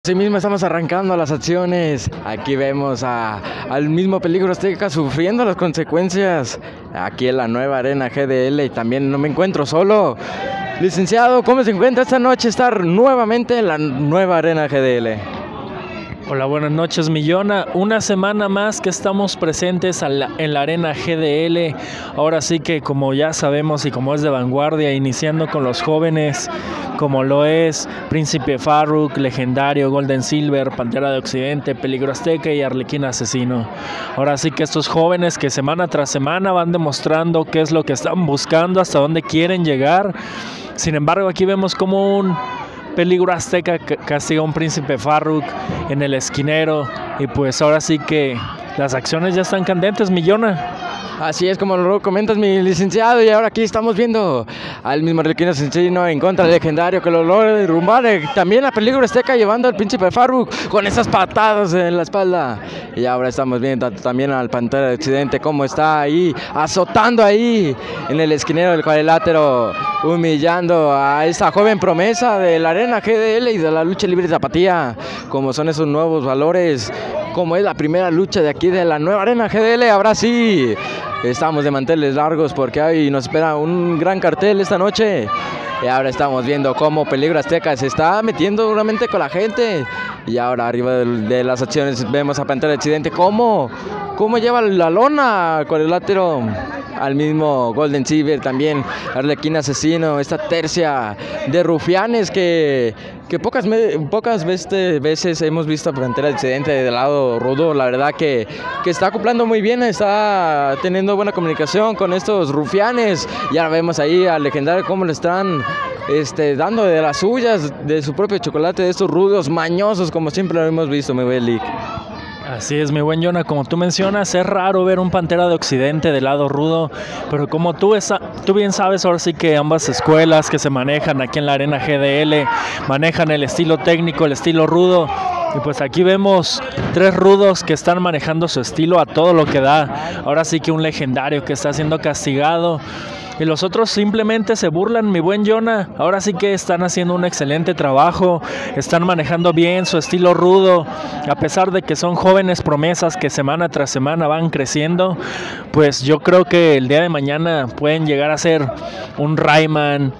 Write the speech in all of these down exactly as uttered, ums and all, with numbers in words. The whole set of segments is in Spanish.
Así mismo estamos arrancando las acciones. Aquí vemos a, al mismo Peligro Azteca sufriendo las consecuencias aquí en la nueva Arena G D L. Y también no me encuentro solo. Licenciado, ¿cómo se encuentra esta noche estar nuevamente en la nueva Arena G D L? Hola, buenas noches, Millona. Una semana más que estamos presentes en la, en la Arena G D L. Ahora sí que, como ya sabemos y como es de vanguardia, iniciando con los jóvenes, como lo es Príncipe Farruk, Legendario, Golden Silver, Pantera de Occidente, Peligro Azteca y Arlequín Asesino. Ahora sí que estos jóvenes que semana tras semana van demostrando qué es lo que están buscando, hasta dónde quieren llegar. Sin embargo, aquí vemos como un Peligro Azteca castiga a un Príncipe Farruk en el esquinero, y pues ahora sí que las acciones ya están candentes, Millona. Así es como lo comentas, mi licenciado, y ahora aquí estamos viendo al mismo Arlequín Asesino en contra del Legendario, que lo logra derrumbar. También a Peligro Azteca llevando al Príncipe Farruk con esas patadas en la espalda. Y ahora estamos viendo también al Pantera de Occidente cómo está ahí, azotando ahí en el esquinero del cuadrilátero, humillando a esta joven promesa de la Arena G D L y de la lucha libre zapatía, como son esos nuevos valores, como es la primera lucha de aquí de la nueva Arena G D L. Ahora sí, estamos de manteles largos porque hoy nos espera un gran cartel esta noche. Y ahora estamos viendo cómo Peligro Azteca se está metiendo duramente con la gente. Y ahora arriba de, de las acciones vemos a Pantera de Occidente cómo, cómo lleva la lona con el cuadrilátero al mismo Golden Silver, también Arlequín Asesino, esta tercia de rufianes que, que pocas, pocas veces, veces hemos visto a Pantera de Occidente del lado rudo. La verdad que, que está acoplando muy bien, está teniendo buena comunicación con estos rufianes. Y ahora vemos ahí al Legendario cómo le están este, dando de las suyas, de su propio chocolate, de estos rudos mañosos, como siempre lo hemos visto, mi buen Lick. Así es, mi buen Jonah, como tú mencionas, es raro ver un Pantera de Occidente del lado rudo, pero como tú, esa, tú bien sabes, ahora sí que ambas escuelas que se manejan aquí en la Arena G D L manejan el estilo técnico, el estilo rudo, y pues aquí vemos tres rudos que están manejando su estilo a todo lo que da. Ahora sí que un Legendario que está siendo castigado, y los otros simplemente se burlan, mi buen Jonah. Ahora sí que están haciendo un excelente trabajo, están manejando bien su estilo rudo, a pesar de que son jóvenes promesas que semana tras semana van creciendo. Pues yo creo que el día de mañana pueden llegar a ser un Rayman,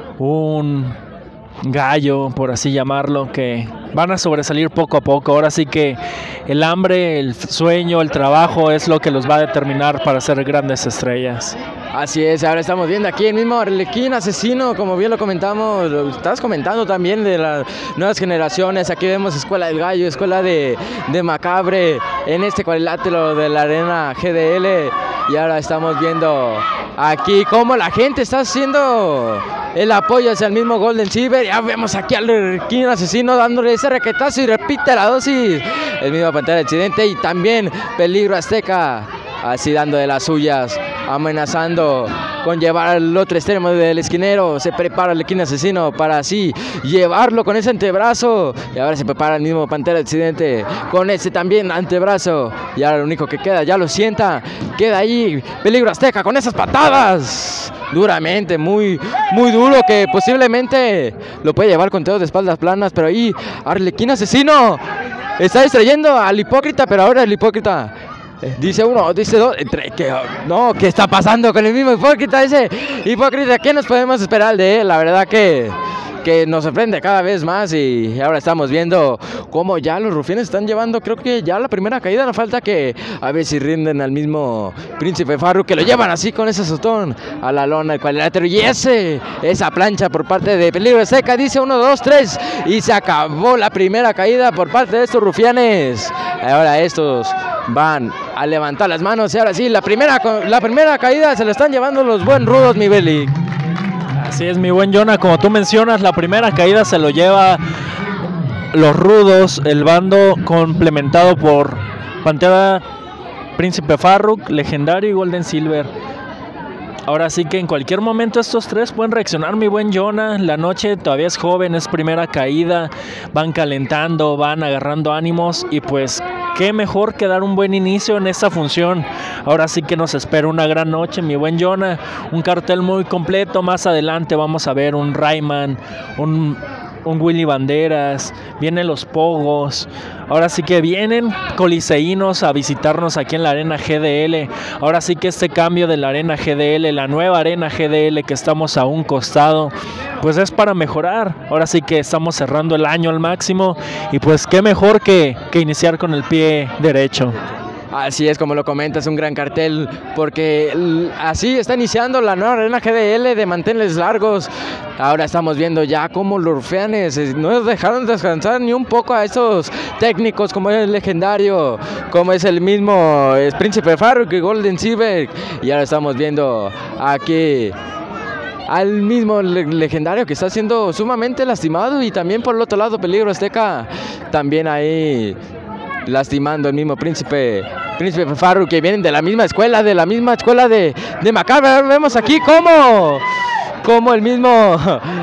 un Gallo, por así llamarlo, que van a sobresalir poco a poco. Ahora sí que el hambre, el sueño, el trabajo es lo que los va a determinar para ser grandes estrellas. Así es, ahora estamos viendo aquí el mismo Arlequín Asesino, como bien lo comentamos, lo estás comentando también de las nuevas generaciones. Aquí vemos Escuela del Gallo, Escuela de, de Macabre, en este cuadrilátero de la Arena G D L. Y ahora estamos viendo aquí cómo la gente está haciendo el apoyo hacia el mismo Golden Silver. Ya vemos aquí al Arlequín Asesino dándole ese raquetazo y repite la dosis. El mismo Pantera de Occidente y también Peligro Azteca, así dando de las suyas, amenazando con llevar al otro extremo del esquinero. Se prepara el Arlequín Asesino para así llevarlo con ese antebrazo. Y ahora se prepara el mismo Pantera de Occidente con ese también antebrazo. Y ahora lo único que queda, ya lo sienta, queda ahí Peligro Azteca con esas patadas. Duramente, muy, muy duro, que posiblemente lo puede llevar con dedos de espaldas planas. Pero ahí Arlequín Asesino está distrayendo al Hipócrita, pero ahora el Hipócrita dice uno, dice dos, entre que no, ¿qué está pasando con el mismo Hipócrita? Ese Hipócrita, ¿qué nos podemos esperar de él? La verdad que, que nos sorprende cada vez más. Y ahora estamos viendo cómo ya los rufianes están llevando, creo que ya la primera caída. No falta que a ver si rinden al mismo Príncipe Farruk, que lo llevan así con ese azotón a la lona, el cuadrilátero, y ese, esa plancha por parte de Peligro Azteca. Dice uno, dos, tres, y se acabó la primera caída por parte de estos rufianes. Ahora estos van a levantar las manos y ahora sí, la primera, la primera caída se la están llevando los buen rudos, mi Beli. Así es, mi buen Jonah, como tú mencionas, la primera caída se lo lleva los rudos, el bando complementado por Pantera, Príncipe Farruk, Legendario y Golden Silver. Ahora sí que en cualquier momento estos tres pueden reaccionar, mi buen Jonah. La noche todavía es joven, es primera caída, van calentando, van agarrando ánimos, y pues qué mejor que dar un buen inicio en esta función. Ahora sí que nos espera una gran noche, mi buen Jonah, un cartel muy completo. Más adelante vamos a ver un Rayman, un un Willy Banderas, vienen los Pogos. Ahora sí que vienen coliseínos a visitarnos aquí en la Arena G D L. Ahora sí que este cambio de la Arena G D L, la nueva Arena G D L que estamos a un costado, pues es para mejorar. Ahora sí que estamos cerrando el año al máximo y pues qué mejor que, que iniciar con el pie derecho. Así es, como lo comentas, un gran cartel, porque así está iniciando la nueva Arena G D L de manteles largos. Ahora estamos viendo ya cómo los rufianes no dejaron descansar ni un poco a esos técnicos, como es el legendario, como es el mismo es Príncipe Faruk y Golden Silver. Y ahora estamos viendo aquí al mismo le legendario que está siendo sumamente lastimado, y también por el otro lado Peligro Azteca también ahí lastimando el mismo príncipe príncipe Faruk, que vienen de la misma escuela, de la misma escuela de, de Macabre. Vemos aquí cómo, cómo el mismo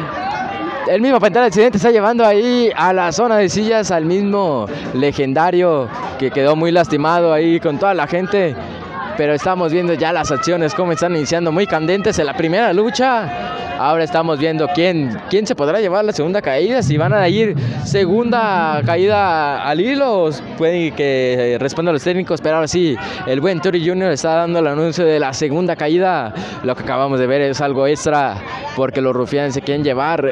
el mismo Pantera Accidente está llevando ahí a la zona de sillas al mismo legendario, que quedó muy lastimado ahí con toda la gente. Pero estamos viendo ya las acciones cómo están iniciando muy candentes en la primera lucha. Ahora estamos viendo quién, quién se podrá llevar la segunda caída, si van a ir segunda caída al hilo, puede que respondan los técnicos, pero ahora sí, el buen Tori junior está dando el anuncio de la segunda caída. Lo que acabamos de ver es algo extra, porque los rufianes se quieren llevar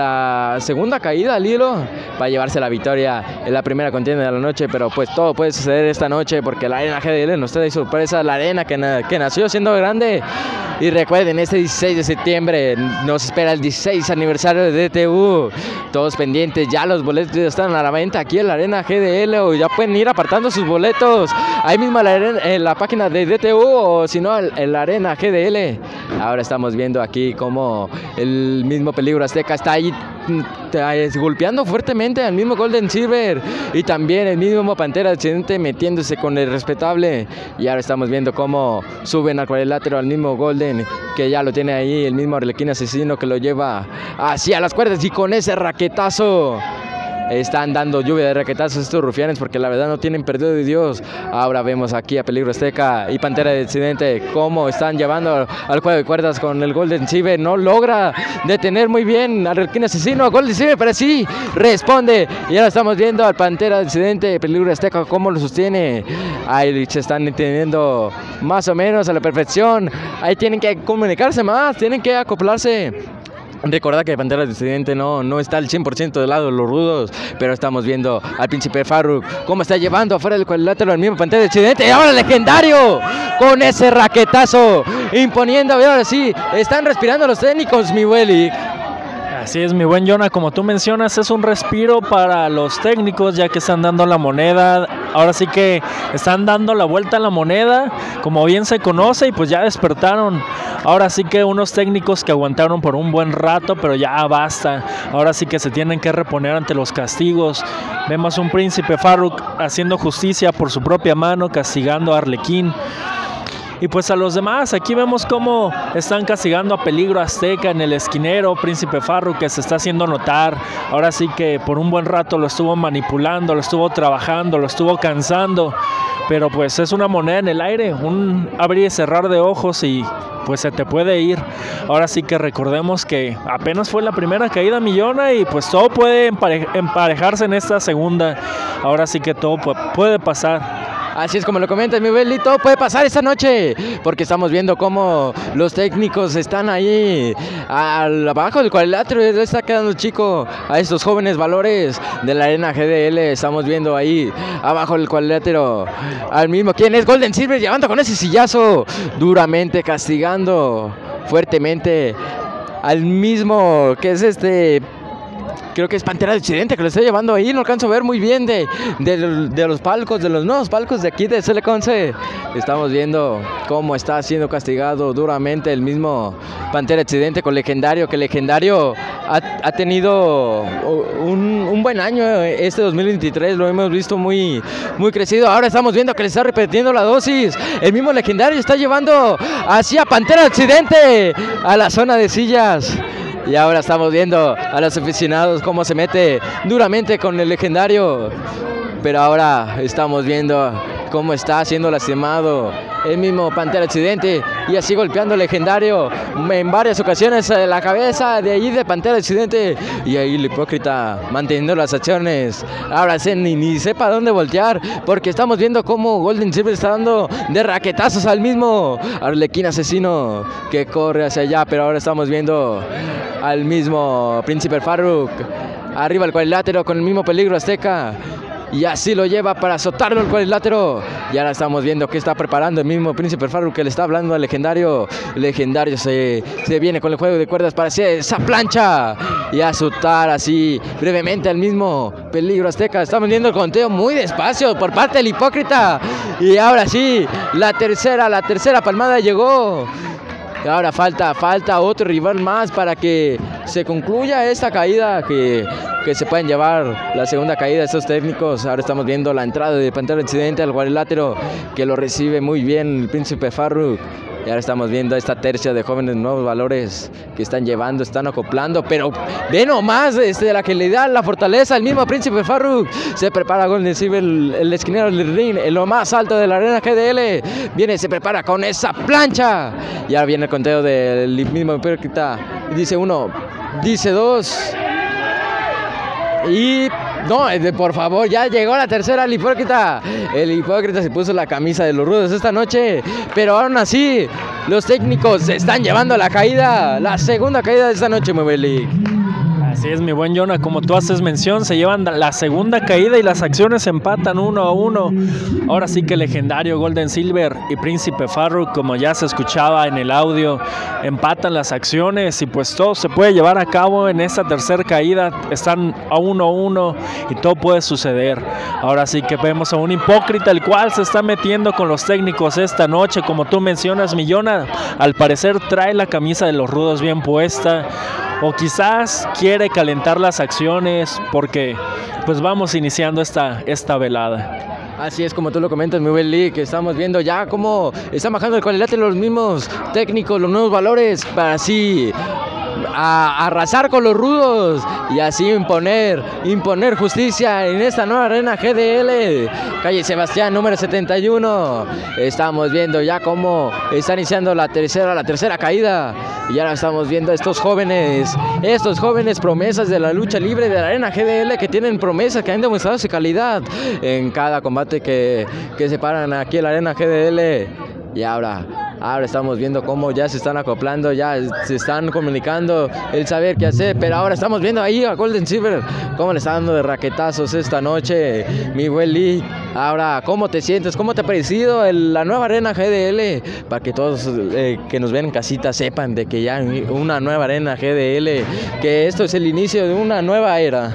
la segunda caída al hilo para llevarse la victoria en la primera contienda de la noche, pero pues todo puede suceder esta noche, porque la Arena G D L nos trae sorpresa, la arena que, na que nació siendo grande. Y recuerden, este dieciséis de septiembre nos espera el dieciséis aniversario de D T U. Todos pendientes, ya los boletos están a la venta aquí en la Arena G D L, o ya pueden ir apartando sus boletos ahí mismo en la, arena, en la página de D T U, o si no en la Arena G D L. Ahora estamos viendo aquí cómo el mismo Peligro Azteca está ahí golpeando fuertemente al mismo Golden Silver, y también el mismo Pantera Accidente metiéndose con el respetable. Y ahora estamos viendo cómo suben al cuadrilátero al mismo Golden, que ya lo tiene ahí el mismo Arlequín Asesino, que lo lleva hacia las cuerdas, y con ese raquetazo están dando lluvia de raquetazos estos rufianes, porque la verdad no tienen perdido de Dios. Ahora vemos aquí a Peligro Azteca y Pantera de Accidente cómo están llevando al juego de cuerdas con el Golden Silver. No logra detener muy bien al Arlequín Asesino, a Golden Silver, pero sí responde. Y ahora estamos viendo al Pantera de Accidente, Peligro Azteca, cómo lo sostiene. Ahí se están entendiendo más o menos a la perfección. Ahí tienen que comunicarse más, tienen que acoplarse. Recuerda que Pantera Accidente no, no está al cien por ciento del lado de los rudos, pero estamos viendo al Príncipe Faruk cómo está llevando afuera del cuadrilátero al mismo Pantera Accidente. Y ahora el legendario con ese raquetazo imponiendo. Y ahora sí, están respirando los técnicos, mi Welly. Así es, mi buen Jonah, como tú mencionas, es un respiro para los técnicos, ya que están dando la moneda. Ahora sí que están dando la vuelta a la moneda, como bien se conoce, y pues ya despertaron. Ahora sí que unos técnicos que aguantaron por un buen rato, pero ya basta. Ahora sí que se tienen que reponer ante los castigos. Vemos un Príncipe Faruk haciendo justicia por su propia mano, castigando a Arlequín. Y pues a los demás, aquí vemos cómo están castigando a Peligro Azteca en el esquinero. Príncipe Faruk, que se está haciendo notar. Ahora sí que por un buen rato lo estuvo manipulando, lo estuvo trabajando, lo estuvo cansando. Pero pues es una moneda en el aire, un abrir y cerrar de ojos y pues se te puede ir. Ahora sí que recordemos que apenas fue la primera caída, Millona, y pues todo puede empare- emparejarse en esta segunda. Ahora sí que todo puede pasar. Así es como lo comentas, mi Belito, puede pasar esta noche, porque estamos viendo cómo los técnicos están ahí al, abajo del cuadrilátero. Le está quedando chico a estos jóvenes valores de la Arena G D L. Estamos viendo ahí abajo del cuadrilátero al mismo, ¿quién es? Golden Silver, llevando con ese sillazo, duramente castigando fuertemente al mismo, que es este... creo que es Pantera de Accidente, que lo está llevando ahí. No alcanzo a ver muy bien de, de, de los palcos, de los nuevos palcos de aquí de C L once. Estamos viendo cómo está siendo castigado duramente el mismo Pantera de Accidente con Legendario, que Legendario ha, ha tenido un, un buen año este dos mil veintitrés. Lo hemos visto muy, muy crecido. Ahora estamos viendo que le está repitiendo la dosis. El mismo Legendario está llevando hacia Pantera de Accidente a la zona de sillas. Y ahora estamos viendo a los aficionados cómo se mete duramente con el Legendario. Pero ahora estamos viendo cómo está siendo lastimado el mismo Pantera Occidente, y así golpeando Legendario en varias ocasiones en la cabeza de allí de Pantera Occidente, y ahí el Hipócrita manteniendo las acciones. Ahora sí, ni, ni sepa dónde voltear, porque estamos viendo cómo Golden Silver está dando de raquetazos al mismo Arlequín Asesino, que corre hacia allá, pero ahora estamos viendo al mismo Príncipe Farruk arriba el cuadrilátero con el mismo Peligro Azteca, y así lo lleva para azotarlo el cuadrilátero. Y ahora estamos viendo que está preparando el mismo Príncipe Farruk, que le está hablando al Legendario. Legendario se, se viene con el juego de cuerdas para hacer esa plancha y azotar así brevemente al mismo Peligro Azteca. Estamos viendo el conteo muy despacio por parte del Hipócrita, y ahora sí, la tercera, la tercera palmada llegó. Y ahora falta, falta otro rival más para que se concluya esta caída, que, que se pueden llevar la segunda caída de estos técnicos. Ahora estamos viendo la entrada de Pantera Occidente al cuadrilátero, que lo recibe muy bien el Príncipe Farruk. Y ahora estamos viendo esta tercia de jóvenes nuevos valores que están llevando, están acoplando, pero ve nomás este, la que le da la fortaleza al mismo Príncipe Farruk. Se prepara Golden Silver, el, el esquinero del ring, en lo más alto de la arena G D L. Viene, se prepara con esa plancha. Y ahora viene el conteo del mismo Hipócrita. Dice uno, dice dos. Y no, por favor, ya llegó la tercera, el Hipócrita. El Hipócrita se puso la camisa de los rudos esta noche, pero aún así, los técnicos se están llevando la caída, la segunda caída de esta noche, Mobile League. Así es, mi buen Jonah, como tú haces mención, se llevan la segunda caída y las acciones empatan uno a uno. Ahora sí que Legendario, Golden Silver y Príncipe Farruk, como ya se escuchaba en el audio, empatan las acciones, y pues todo se puede llevar a cabo en esta tercera caída. Están a uno a uno y todo puede suceder. Ahora sí que vemos a un Hipócrita, el cual se está metiendo con los técnicos esta noche, como tú mencionas, mi Jonah. Al parecer trae la camisa de los rudos bien puesta, o quizás quiere calentar las acciones, porque pues vamos iniciando esta, esta velada. Así es, como tú lo comentas, mi buen Lee, que estamos viendo ya cómo están bajando el cuadrilátero los mismos técnicos, los nuevos valores, para así a arrasar con los rudos y así imponer, imponer justicia en esta nueva arena G D L, calle Sebastián número setenta y uno. Estamos viendo ya cómo está iniciando la tercera, la tercera caída, y ahora estamos viendo a estos jóvenes, estos jóvenes promesas de la lucha libre de la arena G D L, que tienen promesas, que han demostrado su calidad en cada combate que, que se paran aquí en la arena G D L. Y ahora, ahora estamos viendo cómo ya se están acoplando, ya se están comunicando el saber qué hacer, pero ahora estamos viendo ahí a Golden Silver, cómo le está dando de raquetazos esta noche, mi buen Lee. Ahora, ¿cómo te sientes? ¿Cómo te ha parecido el, la nueva arena G D L? Para que todos eh, que nos ven en casita sepan de que ya hay una nueva arena G D L, que esto es el inicio de una nueva era.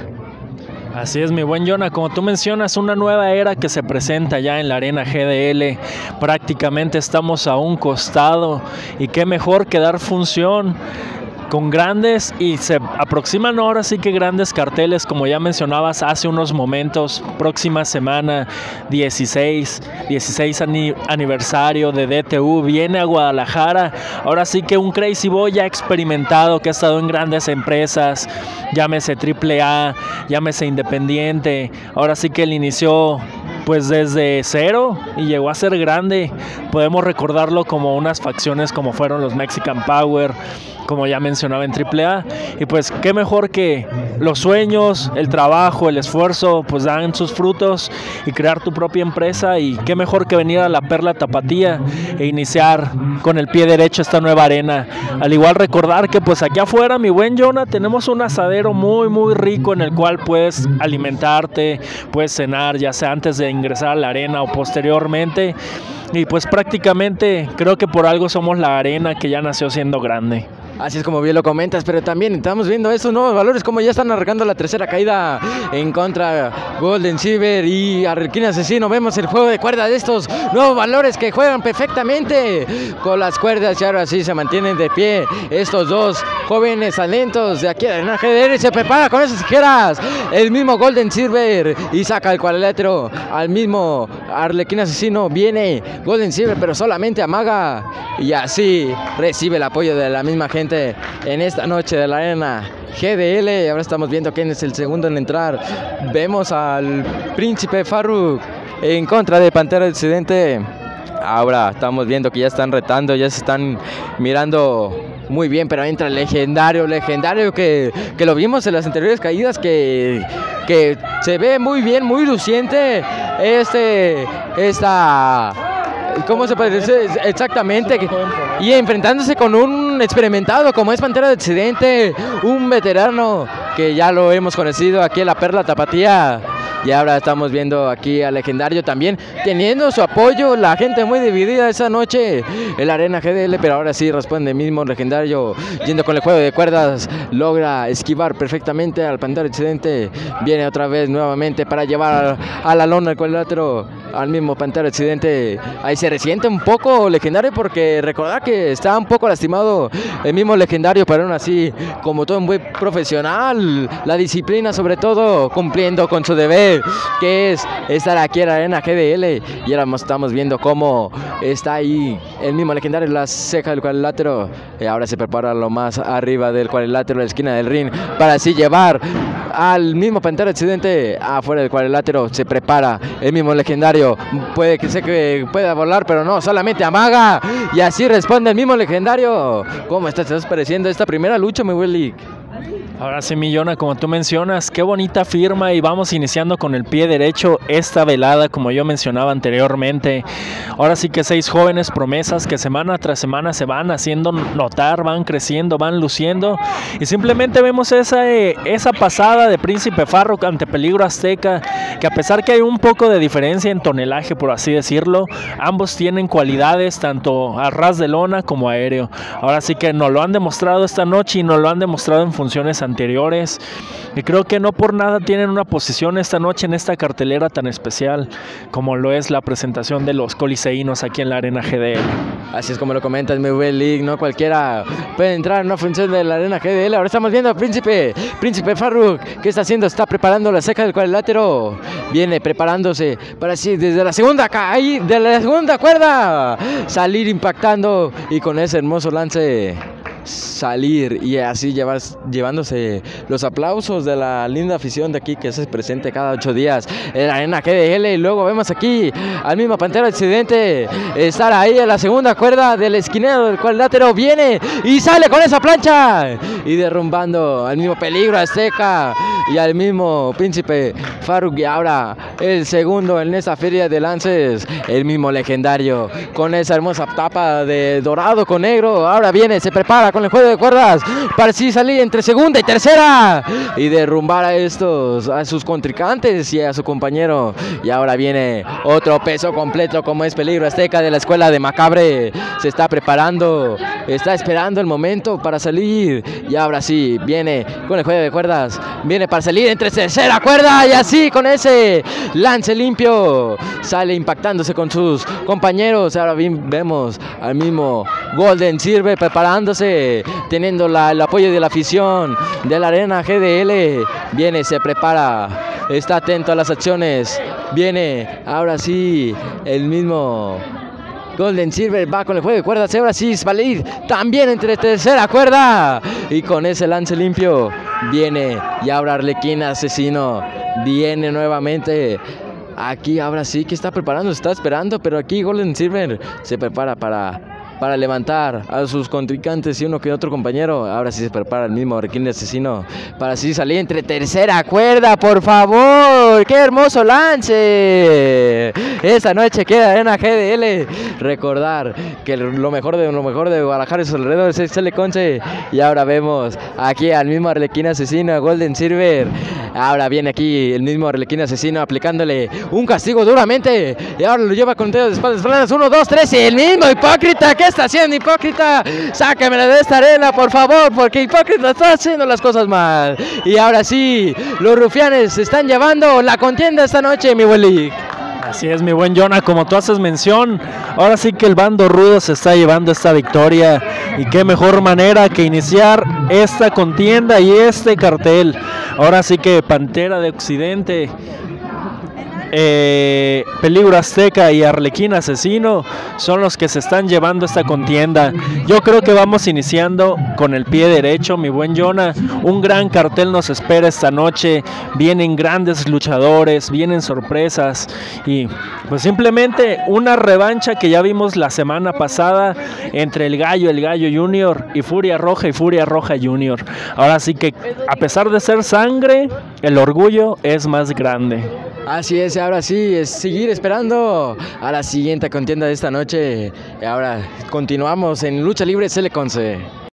Así es, mi buen Jonah, como tú mencionas, una nueva era que se presenta ya en la arena G D L. Prácticamente estamos a un costado, y qué mejor que dar función con grandes, y se aproximan ahora sí que grandes carteles, como ya mencionabas hace unos momentos. Próxima semana, dieciséis aniversario de D T U, viene a Guadalajara. Ahora sí que un Crazy Boy ya experimentado, que ha estado en grandes empresas, llámese triple A, llámese Independiente. Ahora sí que él inició pues desde cero y llegó a ser grande. Podemos recordarlo como unas facciones como fueron los Mexican Power, como ya mencionaba en triple A, y pues qué mejor que los sueños, el trabajo, el esfuerzo pues dan sus frutos, y crear tu propia empresa, y qué mejor que venir a la Perla Tapatía e iniciar con el pie derecho esta nueva arena. Al igual recordar que pues aquí afuera, mi buen Jonah, tenemos un asadero muy muy rico en el cual puedes alimentarte, puedes cenar, ya sea antes de ingresar a la arena o posteriormente, y pues prácticamente creo que por algo somos la arena que ya nació siendo grande. Así es, como bien lo comentas, pero también estamos viendo estos nuevos valores, como ya están arrancando la tercera caída en contra Golden Silver y Arlequín Asesino. Vemos el juego de cuerdas de estos nuevos valores que juegan perfectamente con las cuerdas, y ahora sí se mantienen de pie estos dos jóvenes talentos de aquí de la G D L. Se prepara con esas tijeras el mismo Golden Silver y saca el cuadrilátero al mismo Arlequín Asesino. Viene Golden Silver, pero solamente amaga, y así recibe el apoyo de la misma gente en esta noche de la arena G D L. Ahora estamos viendo quién es el segundo en entrar. Vemos al Príncipe Farruk en contra de Pantera Occidente. Ahora estamos viendo que ya están retando, ya se están mirando muy bien, pero entra el legendario, legendario que, que lo vimos en las anteriores caídas, que, que se ve muy bien, muy luciente. Este, esta, ¿cómo se puede decir? Exactamente. Y enfrentándose con un experimentado como es Pantera de Occidente, un veterano que ya lo hemos conocido aquí en la Perla Tapatía. Y ahora estamos viendo aquí al legendario también teniendo su apoyo, la gente muy dividida esa noche en la Arena G D L, pero ahora sí responde mismo legendario, yendo con el juego de cuerdas, logra esquivar perfectamente al Pantera Occidente, viene otra vez nuevamente para llevar a la lona el cuadrilátero al mismo Pantera Occidente. Ahí se resiente un poco legendario porque recordar que está un poco lastimado el mismo legendario, pero aún así, como todo un buen profesional, la disciplina sobre todo, cumpliendo con su deber, que es estar aquí en la Arena G D L. Y ahora estamos viendo cómo está ahí el mismo legendario en la ceja del cuadrilátero, y ahora se prepara lo más arriba del cuadrilátero, en la esquina del ring, para así llevar al mismo Pantera Occidente afuera del cuadrilátero. Se prepara el mismo legendario, puede que sé que pueda volar, pero no, solamente amaga, y así responde el mismo legendario. ¿Cómo estás pareciendo esta primera lucha, mi Willy? Ahora sí, mi Jonah, como tú mencionas, qué bonita firma, y vamos iniciando con el pie derecho esta velada, como yo mencionaba anteriormente. Ahora sí que seis jóvenes promesas que semana tras semana se van haciendo notar, van creciendo, van luciendo, y simplemente vemos esa, eh, esa pasada de Príncipe Farruk ante Peligro Azteca, que a pesar que hay un poco de diferencia en tonelaje, por así decirlo, ambos tienen cualidades tanto a ras de lona como aéreo. Ahora sí que nos lo han demostrado esta noche y nos lo han demostrado en funciones anteriores, y creo que no por nada tienen una posición esta noche en esta cartelera tan especial como lo es la presentación de los coliseínos aquí en la Arena G D L. Así es como lo comentas, mi buen League, no cualquiera puede entrar en una función de la Arena G D L. Ahora estamos viendo a Príncipe, Príncipe Farruk, ¿qué está haciendo? Está preparando la ceja del cuadrilátero, viene preparándose para así desde la segunda ahí, de la segunda cuerda salir impactando, y con ese hermoso lance salir y así llevar, llevándose los aplausos de la linda afición de aquí que se presente cada ocho días en la Arena G D L. Y luego vemos aquí al mismo Pantera Occidente estar ahí en la segunda cuerda del esquinero del cuadrilátero, viene y sale con esa plancha y derrumbando al mismo Peligro Azteca y al mismo Príncipe Farruk. Y ahora el segundo en esta feria de lances, el mismo legendario con esa hermosa tapa de dorado con negro. Ahora viene, se prepara con el juego de cuerdas para así salir entre segunda y tercera y derrumbar a estos, a sus contrincantes y a su compañero. Y ahora viene otro peso completo como es Peligro Azteca de la escuela de Macabre, se está preparando, está esperando el momento para salir, y ahora sí viene con el juego de cuerdas, viene para salir entre tercera cuerda, y así con ese lance limpio sale impactándose con sus compañeros. Ahora bien, vemos al mismo Golden Silver preparándose, teniendo la, el apoyo de la afición de la Arena G D L. Viene, se prepara, está atento a las acciones, viene, ahora sí, el mismo Golden Silver va con el juego de cuerdas, ahora sí, Svalir también entre tercera cuerda, y con ese lance limpio viene, y ahora Arlequín Asesino viene nuevamente. Aquí ahora sí que está preparando, está esperando, pero aquí Golden Silver se prepara para para levantar a sus contrincantes y uno que otro compañero. Ahora sí se prepara el mismo Arlequín Asesino para así salir entre tercera cuerda, por favor. ¡Qué hermoso lance! Esta noche queda Arena G D L. Recordar que lo mejor de lo mejor de Guadalajara y sus alrededores es Cele Conce. Y ahora vemos aquí al mismo Arlequín Asesino, Golden Silver. Ahora viene aquí el mismo Arlequín Asesino aplicándole un castigo duramente. Y ahora lo lleva con dedos de espaldas planas. Uno, dos, tres. Y el mismo Hipócrita. ¿Qué está haciendo, Hipócrita? Sáquemela de esta arena, por favor, porque Hipócrita está haciendo las cosas mal. Y ahora sí, los rufianes se están llevando la contienda esta noche, mi buen League. Así es, mi buen Jonah, como tú haces mención, ahora sí que el bando rudo se está llevando esta victoria, y qué mejor manera que iniciar esta contienda y este cartel. Ahora sí que Pantera de Occidente eh, Peligro Azteca y Arlequín Asesino son los que se están llevando esta contienda. Yo creo que vamos iniciando con el pie derecho, mi buen Jonah. Un gran cartel nos espera esta noche. Vienen grandes luchadores, vienen sorpresas y pues simplemente una revancha que ya vimos la semana pasada entre el Gallo, el Gallo Junior y Furia Roja y Furia Roja Junior. Ahora sí que a pesar de ser sangre, el orgullo es más grande. Así es, ahora sí, es seguir esperando a la siguiente contienda de esta noche. Ahora continuamos en Lucha Libre Celeconce.